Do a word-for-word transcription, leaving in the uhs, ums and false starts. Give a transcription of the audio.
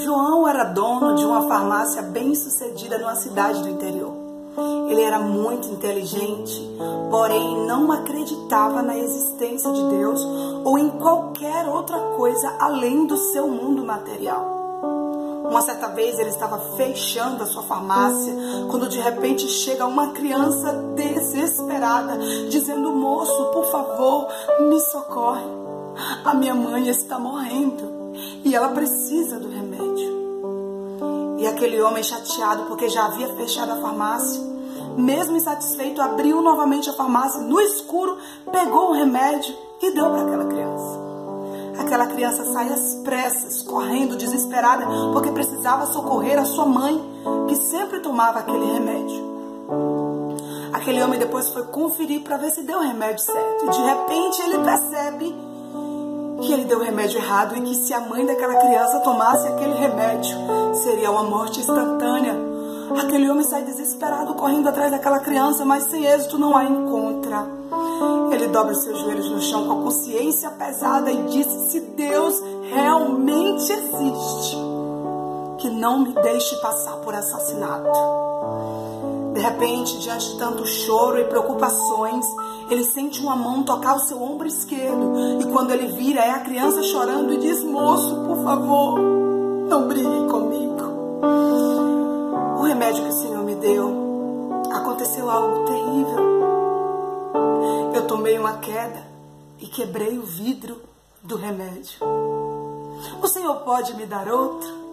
João era dono de uma farmácia bem sucedida numa cidade do interior. Ele era muito inteligente, porém não acreditava na existência de Deus ou em qualquer outra coisa além do seu mundo material. Uma certa vez ele estava fechando a sua farmácia, quando de repente chega uma criança desesperada, dizendo: moço, por favor, me socorre. A minha mãe está morrendo e ela precisa do remédio. E aquele homem, chateado porque já havia fechado a farmácia, mesmo insatisfeito, abriu novamente a farmácia no escuro, pegou o remédio e deu para aquela criança. Aquela criança sai às pressas, correndo, desesperada, porque precisava socorrer a sua mãe, que sempre tomava aquele remédio. Aquele homem depois foi conferir para ver se deu o remédio certo. E de repente ele percebe que ele deu o remédio errado e que se a mãe daquela criança tomasse aquele remédio, seria uma morte instantânea. Aquele homem sai desesperado, correndo atrás daquela criança, mas sem êxito não a encontra. Ele dobra os seus joelhos no chão com a consciência pesada e disse: se Deus realmente existe, que não me deixe passar por assassinato. De repente, diante de tanto choro e preocupações, ele sente uma mão tocar o seu ombro esquerdo. E quando ele vira, é a criança chorando e diz: moço, por favor, não brigue comigo. O remédio que o Senhor me deu, aconteceu algo terrível. Eu tomei uma queda e quebrei o vidro do remédio. O Senhor pode me dar outro?